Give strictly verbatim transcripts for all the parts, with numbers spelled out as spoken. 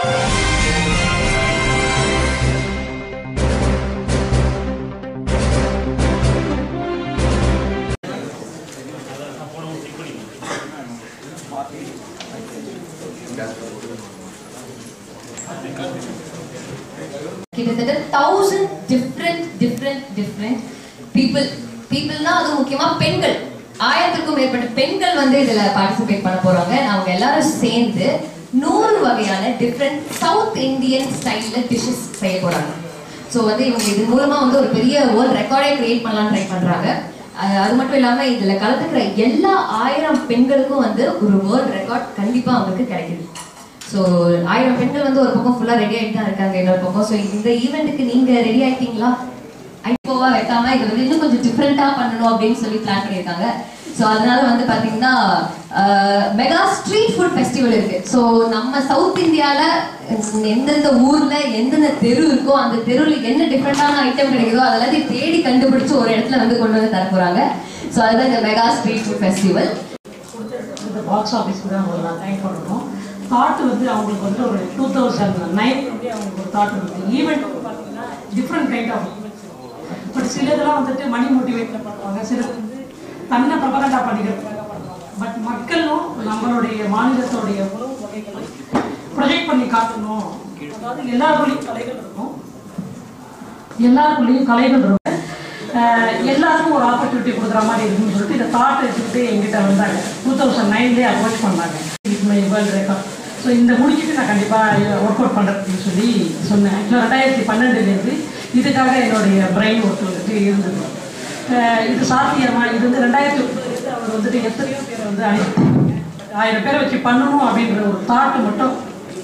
கிட்டத்தட்ட thousand different different different people peopleனா அது முக்கியமா பெண்கள் ஆயிரத்துக்கும் மேற்பட்ட பெண்கள் வந்து இதுல பார்ட்டிசிபேட் பண்ண போறாங்க. அவங்க எல்லாரும் சேர்ந்து நூறு வகையான டிஃப்ரெண்ட் சவுத் இந்தியன் ஸ்டைல்ல டிஷ்ஷஸ் செய்ய போறாங்க. ஸோ வந்து இவங்க இது மூலமா வந்து ஒரு பெரிய வேர்ல்ட் ரெக்கார்டே கிரியேட் பண்ணலாம்னு ட்ரை பண்றாங்க. அது மட்டும் இல்லாம இதுல கலந்துக்கிற எல்லா ஆயிரம் பெண்களுக்கும் வந்து ஒரு வேர்ல்ட் ரெக்கார்ட் கண்டிப்பா அவங்களுக்கு கிடைக்குது. ஸோ ஆயிரம் பெண்கள் வந்து ஒரு பக்கம் ஃபுல்லா ரெடி ஆகிட்டு தான் இருக்காங்க இன்னொரு பக்கம். ஸோ இந்த ஈவெண்ட்டுக்கு நீங்க ரெடி ஆயிட்டீங்களா? ஐப்போவா வைக்காம இது வந்து இன்னும் கொஞ்சம் டிஃப்ரெண்டா பண்ணணும் அப்படின்னு சொல்லி பிளான் பண்ணியிருக்காங்க. ஸோ அதனால வந்து பாத்தீங்கன்னா மெகா ஸ்ட்ரீட் ஃபுட் ஃபெஸ்டிவல் இருக்கு. ஸோ நம்ம சவுத் இந்தியால எந்தெந்த ஊர்ல எந்தெந்த தெரு இருக்கோ அந்த தெருவில் என்ன டிஃப்ரெண்டான ஐட்டம் கிடைக்குதோ அதெல்லாத்தையும் தேடி கண்டுபிடிச்சு ஒரு இடத்துல வந்து கொண்டு வந்து தர போறாங்க. ஸோ அதுதான் இந்த மெகா ஸ்ட்ரீட் ஃபுட் ஃபெஸ்டிவல். இந்த பாக்ஸ் ஆஃபீஸ் கூட அவங்க நான் தேங்க் பண்ணணும். தாட் வந்து அவங்களுக்கு வந்து ஒரு டூ தௌசண்ட் நைன் வந்து அவங்களுக்கு ஒரு தாட் இருக்குது. ஈவெண்ட் வந்து பார்த்தீங்கன்னா different kind of events. But சிலதெல்லாம் வந்துட்டு மணி மோட்டிவேட்டில் பண்ணுவாங்க, சிலது வந்து தன்னை ப்ரபகண்டா பண்ணிக்கிறதுக்காக பண்ணுவாங்க. பட் மக்களும் நம்மளுடைய மாநிலத்தோடைய உணவு வகைகளை ப்ரொஜெக்ட் பண்ணி காட்டணும். அதாவது எல்லாருக்குள்ளேயும் கலைகள் இருக்கும், எல்லாருக்குள்ளேயும் கலைகள் இருக்கும், எல்லாருக்கும் ஒரு ஆப்பர்ச்சுனிட்டி கொடுக்குற மாதிரி இருக்குன்னு சொல்லிட்டு இந்த தாட் எடுத்துக்கிட்டு எங்கிட்ட வந்தாங்க. டூ தௌசண்ட் நைன்லேயே அப்ரோச் பண்ணாங்க வேர்ல்டு ரெக்கார்ட். ஸோ இந்த முடிச்சுட்டு நான் கண்டிப்பாக ஒர்க் அவுட் பண்ணுறதுன்னு சொல்லி சொன்னேன். ஆக்சுவலாக ரெண்டாயிரத்தி பன்னெண்டுலேருந்து இதுக்காக என்னுடைய பிரெயின் ஒர்க் வந்துட்டு இருந்தது. இது சாத்தியமா இது வந்து ரெண்டாயிரத்தி ஒன்பதுலேருந்து அவர் வந்துட்டு எத்தனையோ பேரை வந்து அனுப்பிட்டாங்க. ஆயிரம் பேரை வச்சு பண்ணணும் அப்படின்ற ஒரு தாட்டு மட்டும்,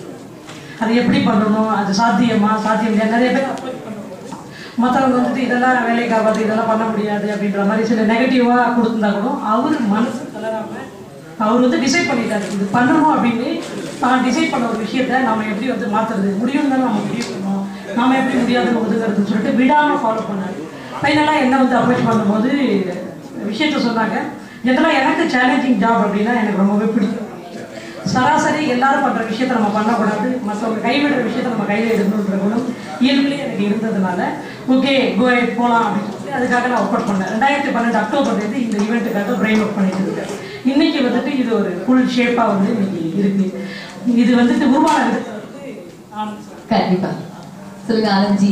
அது எப்படி பண்ணணும், அது சாத்தியமா சாத்தியம் இல்லையா, நிறைய பேர் அப்ரோச் பண்ணுவோம். மற்றவங்க வந்துட்டு இதெல்லாம் வேலைக்கு ஆகாது, இதெல்லாம் பண்ண முடியாது அப்படின்ற மாதிரி சில நெகட்டிவாக கொடுத்துருந்தா கூட அவர் மனசு கலராமல் அவர் வந்து டிசைட் பண்ணிட்டாரு இது பண்ணணும் அப்படின்னு. தான் டிசைட் பண்ண ஒரு விஷயத்த நம்ம எப்படி வந்து மாற்றுறது, முடியும் தானே நம்ம முடிவு பண்ணணும், நாம எப்படி முடியாதுன்னு ஒதுங்கிறதுன்னு சொல்லிட்டு விடாமல் ஃபாலோ பண்ணாரு. ஃபைனலாக என்ன வந்து அப்ரோச் பண்ணும்போது விஷயத்த சொன்னாங்க. இதெல்லாம் எனக்கு சேலஞ்சிங் ஜாப் அப்படின்னா எனக்கு ரொம்பவே பிடிக்கும். சராசரி எல்லாரும் பண்ணுற விஷயத்த நம்ம பண்ணக்கூடாது, மற்றவங்க கைவிடுற விஷயத்த நம்ம கையில் எடுக்கணுன்ற குணம் இயல்புலேயே எனக்கு இருந்ததுனால ஓகே கோ ஹெட் போகலாம் அப்படின்னு சொல்லிட்டு அதுக்காக நான் ஒர்க் அவுட் பண்ணேன். ரெண்டாயிரத்தி பன்னெண்டு அக்டோபர்லேருந்து இந்த ஈவெண்ட்டுக்காக பிரெயின் ஒர்க் பண்ணிட்டு இருக்கேன். இன்னைக்கு வந்துட்டு இது ஒரு ஃபுல் ஷேப்பாக வந்து இன்னைக்கு இருக்கு. இது வந்துட்டு உருவான விதத்தை வந்து கண்டிப்பா சொல்லுங்க ஆனந்த்ஜி.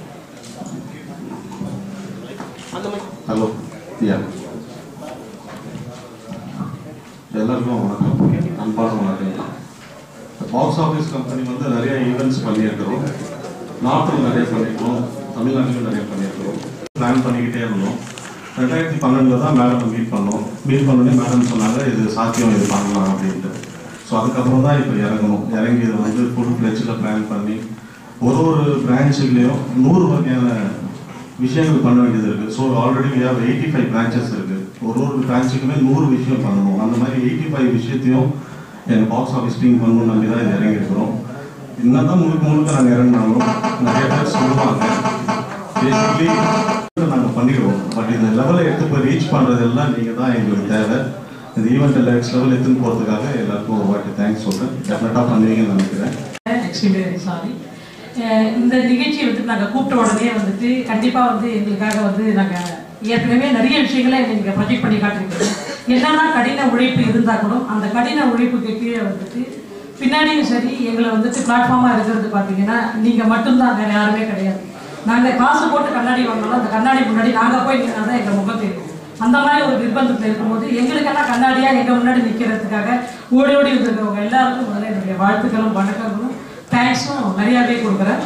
ஹலோ, எல்லாருக்கும் வணக்கம், அன்பான வணக்கம். பாக்ஸ் ஆஃபீஸ் கம்பெனி வந்து நிறைய ஈவெண்ட்ஸ் பண்ணியிருக்கிறோம், நாட்டில் நிறைய பண்ணியிருக்கோம், தமிழ்நாட்டிலும் நிறைய பண்ணியிருக்கிறோம். பிளான் பண்ணிக்கிட்டே இருந்தோம். ரெண்டாயிரத்தி பன்னெண்டில் தான் மேடம் மீட் பண்ணோம். மீட் பண்ணோடனே மேடம் சொன்னாங்க இது சாத்தியம், இது பண்ணலாம் அப்படின்ட்டு. ஸோ அதுக்கப்புறம் தான் இப்போ இறங்கணும். இறங்கி இதை வந்து ஃபுல் ஃப்ளெட்ஜில் பிளான் பண்ணி ஒரு ஒரு பிரான்ச்சுலேயும் நூறு வகையான விஷயங்கள் பண்ண வேண்டியது இருக்குது. So already we have eighty five branches இருக்குது. ஒரு ஒரு பிரான்ச்சுக்குமே நூறு விஷயம் பண்ணணும். அந்த மாதிரி எயிட்டி ஃபைவ் விஷயத்தையும் எங்கள் பாக்ஸ் ஆஃபீஸ் டீம் பண்ணணும் நம்பி தான் இது இறங்கியிருக்கிறோம். இன்னும் தான் முழுக்க முழுக்க நாங்கள் இறங்கினாலும் நிறைய பேர் சொல்லுவாங்க பேசிக்கலி நாங்கள் பண்ணிடுவோம். பட் இந்த லெவலை எடுத்து போய் ரீச் பண்ணுறதெல்லாம் நீங்கள் தான் எங்களுக்கு தேவை. இந்த ஈவெண்ட் நெக்ஸ்ட் லெவல் எடுத்துன்னு போகிறதுக்காக எல்லாருக்கும் ஒரு வாட்டி தேங்க்ஸ் சொல்கிறேன். டெஃபினட்டாக பண்ணுவீங்கன்னு நினைக்கிறேன். Extremely sorry. இந்த நிகழ்ச்சியை வந்து நாங்கள் கூப்பிட்ட உடனே வந்துட்டு கண்டிப்பாக வந்து எங்களுக்காக வந்து நாங்கள் ஏற்கனவே நிறைய விஷயங்களை நீங்கள் ப்ரொஜெக்ட் பண்ணி காட்டிருக்கீங்க. என்னன்னா கடின உழைப்பு இருந்தால் கூட அந்த கடின உழைப்புக்கு கீழே வந்துட்டு பின்னாடியும் சரி எங்களை வந்துட்டு பிளாட்ஃபார்மாக இருக்கிறது பார்த்தீங்கன்னா நீங்கள் மட்டும்தான், வேறு யாருமே கிடையாது. நாங்கள் காசு போட்டு கண்ணாடி வாங்கினாலும் அந்த கண்ணாடி முன்னாடி நாங்கள் போய் நின்னா தான் எங்கள் முகம் தெரியும். அந்த மாதிரி ஒரு நிர்பந்தத்தில் இருக்கும்போது எங்களுக்கெல்லாம் கண்ணாடியாக எங்கள் முன்னாடி நிற்கிறதுக்காக ஓடி ஓடி வந்துருக்கிறவங்க எல்லாருக்கும் முதல்ல என்னுடைய வாழ்த்துக்களும் வணக்கங்களும் தேங்க்ஸும் நிறையாவே கொடுக்குறேன்.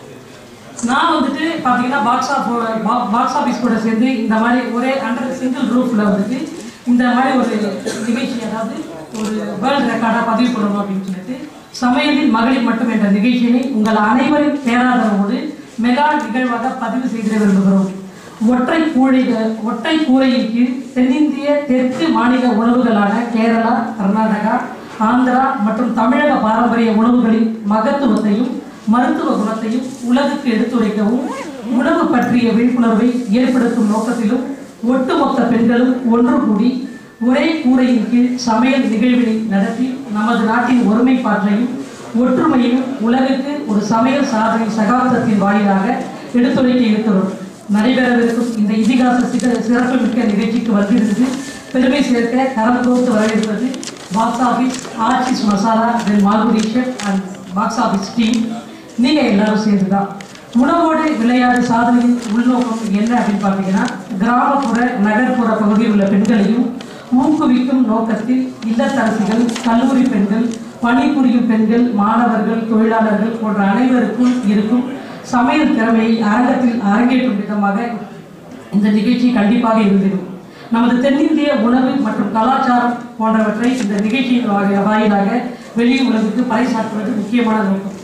நான் வந்துட்டு பார்த்தீங்கன்னா பாக்ஸ் ஆஃப் பாக்ஸ் ஆஃபீஸ் கூட சேர்ந்து இந்த மாதிரி ஒரே அண்டர் சிங்கிள் ரூஃபில் வந்துட்டு இந்த மாதிரி ஒரு நிகழ்ச்சி, அதாவது ஒரு வேர்ல்டு ரெக்கார்டாக பதிவு பண்ணணும் அப்படின்னு சொல்லிட்டு சமையலில் மகளிர் மட்டும் என்ற நிகழ்ச்சியை உங்கள் அனைவரின் பேராதரவோடு மெகா நிகழ்வாக பதிவு செய்திட விரும்புகிறோம். ஒற்றை கூழைகள் ஒற்றை கூரையின் கீழ் தென்னிந்திய தெற்கு மாநில உணவுகளான கேரளா, கர்நாடகா, ஆந்திரா மற்றும் தமிழக பாரம்பரிய உணவுகளின் மகத்துவத்தையும் மருத்துவ குணத்தையும் உலகுக்கு எடுத்துரைக்கவும் உணவு பற்றிய விழிப்புணர்வை ஏற்படுத்தும் நோக்கத்திலும் ஒட்டுமொத்த பெண்களும் ஒன்று கூடி ஒரே கூரையின் கீழ் சமையல் நிகழ்வினை நடத்தி நமது நாட்டின் ஒருமைப்பாட்டையும் ஒற்றுமையும் உலகுக்கு ஒரு சமையல் சாதனை சகாப்தத்தின் வாயிலாக எடுத்துரைக்க இருக்கிறோம். நடைபெறவிருக்கும் இந்த இதிகாச சிறப்பு மிக்க நிகழ்ச்சிக்கு வந்திருந்து பெருமை சேர்க்க கரம் கோர்த்து வரவேற்பது box office artist masala then Malgudi chef and box office team. நீங்கள் எல்லாரும் சேர்ந்து தான் உணவோடு விளையாடு சாதனையின் உள்நோக்கம் என்ன அப்படின்னு பார்த்தீங்கன்னா, கிராமப்புற நகர்ப்புற பகுதியில் உள்ள பெண்களையும் ஊக்குவிக்கும் நோக்கத்தில் இல்லத்தரசிகள், கல்லூரி பெண்கள், பணிபுரியும் பெண்கள், மாணவர்கள், தொழிலாளர்கள் போன்ற அனைவருக்கும் இருக்கும் சமையல் திறமையை அரங்கத்தில் அரங்கேற்றும் விதமாக இந்த நிகழ்ச்சி கண்டிப்பாக இருந்திருக்கும். நமது தென்னிந்திய உணவு மற்றும் கலாச்சாரம் போன்றவற்றை இந்த நிகழ்ச்சியின் வாயிலாக வெளி உலகுக்கு பறைசாற்றுவது முக்கியமான நோக்கம்.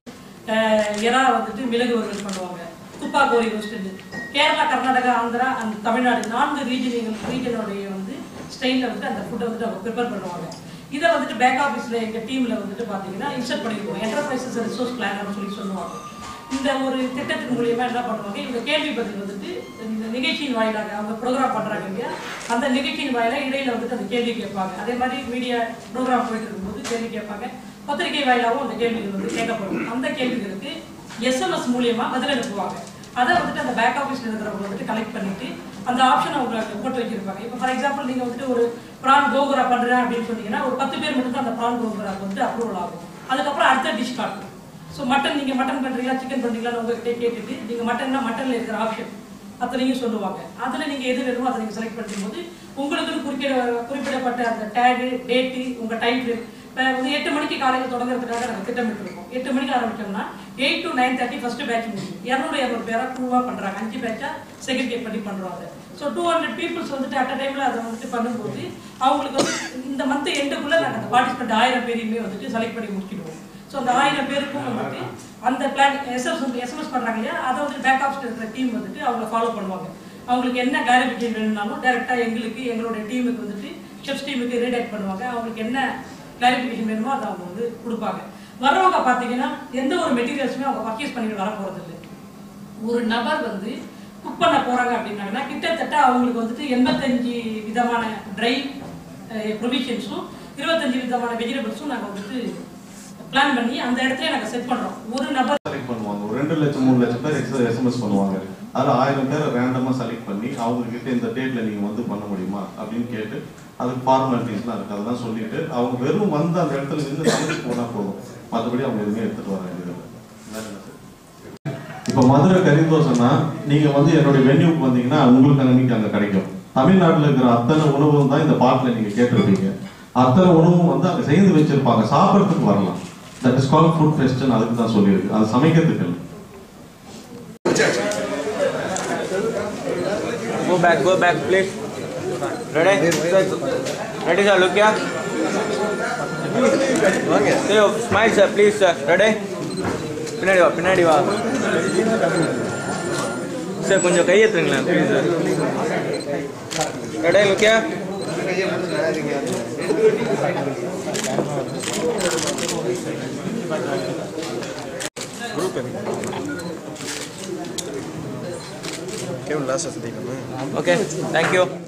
எறா வந்துட்டு மிளகு வறுவல் பண்ணுவாங்க, துப்பாக்கோரி ரோஸ்ட். கேரளா, கர்நாடகா, ஆந்திரா அண்ட் தமிழ்நாடு நான்கு ரீஜன் ரீஜனுடைய வந்து ஸ்டைலில் வந்து அந்த ஃபுட்டை வந்துட்டு அவங்க ப்ரிப்பேர் பண்ணுவாங்க. இதை வந்துட்டு பேக் ஆஃபீஸில் எங்கள் டீமில் வந்துட்டு பார்த்தீங்கன்னா இன்ஸ்டால் பண்ணியிருக்கோம். என்டர்பிரைசஸ் ரிசோர்ஸ் பிளானர்னு சொல்லி சொல்லுவாங்க. இந்த ஒரு திட்டத்தின் மூலியமாக என்ன பண்ணுவாங்க, இவங்க கேள்வி பதில் வந்துட்டு இந்த நிகழ்ச்சியின் வாயிலாக அவங்க ப்ரோக்ராம் பண்ணுறாங்க இல்லையா, அந்த நிகழ்ச்சியின் வாயிலாக இடையில வந்துட்டு அந்த கேள்வி கேட்பாங்க. அதே மாதிரி மீடியா ப்ரோக்ராம் போயிட்டு இருக்கும்போது கேள்வி கேட்பாங்க. பத்திரிகை வாயிலாகவும் அந்த கேள்விகள் வந்து கேட்கப்படும். அந்த கேள்விகளுக்கு எஸ்எம்எஸ் மூலியமாக பதில் அனுப்புவாங்க. அதை வந்துட்டு அந்த பேக் ஆஃபீஸில் இருக்கிறவங்க வந்துட்டு கலெக்ட் பண்ணிட்டு அந்த ஆப்ஷனை அவங்களுக்கு போட்டு வச்சிருப்பாங்க. இப்போ ஃபார் எக்ஸாம்பிள் நீங்கள் வந்துட்டு ஒரு ப்ரான் கோகுரா பண்ணுறேன் அப்படின்னு சொன்னீங்கன்னா ஒரு பத்து பேர் மட்டும் தான் அந்த ப்ரான் கோகுராக்கு வந்து அப்ரூவல் ஆகும். அதுக்கப்புறம் அடுத்த டிஷ் காட்டும். ஸோ மட்டன் நீங்கள் மட்டன் பண்ணுறீங்களா, சிக்கன் பண்ணுறீங்களான்னு உங்கள்கிட்ட கேட்டுட்டு நீங்கள் மட்டன்னா மட்டனில் இருக்கிற ஆப்ஷன் அத்தனையும் சொல்லுவாங்க. அதில் நீங்கள் எது வேணுமோ அதை நீங்கள் செலக்ட் பண்ணும்போது உங்களுக்கு குறிப்பிட குறிப்பிடப்பட்ட அந்த டேகு, டேட்டு, உங்கள் டைம் ஃப்ரேம். இப்போ வந்து எட்டு மணிக்கு காலையில் தொடங்குறதுக்காக நாங்கள் திட்டமிட்டுருக்கோம். எட்டு மணிக்கு ஆரம்பிச்சோம்னா eight to nine thirty first batch முடியும். இரநூறு இரநூறு பேராக குழுவாக பண்ணுறாங்க. அஞ்சு பேட்சாக செக்ரிகேட் பண்ணி பண்ணுறாங்க. ஸோ டூ ஹண்ட்ரட் பீப்புள்ஸ் வந்துட்டு அட் அ டைமில் அதை வந்துட்டு பண்ணும்போது அவங்களுக்கு வந்து இந்த மந்த் எண்டுக்குள்ளே நாங்கள் அந்த பார்ட்டிசிபெண்ட் ஆயிரம் பேரையுமே வந்துட்டு செலக்ட் பண்ணி முடிச்சிடுவோம். ஸோ அந்த ஆயிரம் பேருக்கும் வந்துட்டு அந்த பிளான் எஸ்எம்எஸ் எஸ்எம்எஸ் பண்ணுறாங்க இல்லையா, அதை வந்துட்டு பேக் ஆஃபீஸில் இருக்கிற டீம் வந்துட்டு அவங்கள ஃபாலோ பண்ணுவாங்க. அவங்களுக்கு என்ன கிளாரிஃபிகேஷன் வேணும்னாலும் டேரெக்டாக எங்களுக்கு எங்களுடைய டீமுக்கு வந்துட்டு ஷெஃப்ஸ் டீமுக்கு ரீடைட் பண்ணுவாங்க. அவங்களுக்கு என்ன கிளாரிஃபிகேஷன் வேணுமோ அதை அவங்க வந்து கொடுப்பாங்க. வர்றவங்க பார்த்தீங்கன்னா எந்த ஒரு மெட்டீரியல்ஸுமே அவங்க பர்ச்சேஸ் பண்ணிட்டு வர போகிறது இல்லை. ஒரு நபர் வந்து குக் பண்ண போகிறாங்க அப்படின்னாங்கன்னா கிட்டத்தட்ட அவங்களுக்கு வந்துட்டு எண்பத்தஞ்சு விதமான ட்ரை ப்ரொவிஷன்ஸும் இருபத்தஞ்சு விதமான வெஜிடபிள்ஸும் நாங்கள் வந்துட்டு பிளான் பண்ணி அந்த இடத்துல நாங்கள் செட் பண்ணுறோம். ஒரு நபர் செலக்ட் பண்ணுவாங்க. ஒரு ரெண்டு லட்சம் மூணு லட்சம் பேர் எக்ஸ்ட்ரா எஸ்எம்எஸ் பண்ணுவாங்க. அதில் ஆயிரம் பேரை ரேண்டமாக செலக்ட் பண்ணி அவங்கக்கிட்ட இந்த டேட்டில் நீங்கள் வந்து பண்ண முடியுமா அப்படின்னு கேட்டு அதுக்கு ஃபார்மாலிட்டிஸ்லாம் இருக்குது. அதெல்லாம் சொல்லிட்டு அவங்க வெறும் வந்து அந்த இடத்துல நின்று சமைச்சு போனால் போதும். மற்றபடி அவங்க எதுவுமே எடுத்துகிட்டு வர வேண்டியது. இப்போ மதுரை கறிதோசைன்னா நீங்கள் வந்து என்னுடைய வென்யூக்கு வந்தீங்கன்னா உங்களுக்கு அன்னைக்கு அங்கே கிடைக்கும். தமிழ்நாட்டில் இருக்கிற அத்தனை உணவும் தான் இந்த பாட்டில் நீங்கள் கேட்டிருப்பீங்க. அத்தனை உணவும் வந்து அங்கே செய்து வச்சிருப்பாங்க, சாப்பிட்றதுக்கு வரலாம். தட் இஸ் கால்ட் ஃபுட் ஃபெஸ்ட்னு அதுக்கு தான் சொல்லியிருக்கு. அது சமைக்கிறதுக்கு இல்லை. Go back, go back, please. Ready? Ready, sir? Look here. Say, smile, sir, please, sir. Ready? பின்னாடி வா, பின்னாடி வா. சார் கொஞ்சம் கையெழுத்துங்களா, please sir. Ready? Look here. Okay, thank you.